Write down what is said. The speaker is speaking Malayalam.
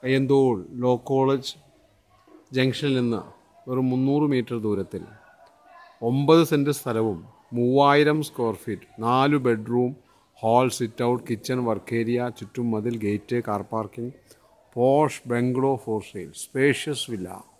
അയ്യന്തോൾ ലോ കോളേജ് ജംഗ്ഷനിൽ നിന്ന് വെറും 300 മീറ്റർ ദൂരത്തിൽ 9 സെൻറ്റ് സ്ഥലവും 3000 square feet 4 bedroom hall sit out kitchen work area ചുറ്റും മതിൽ gate car parking posh bungalow for sale spacious villa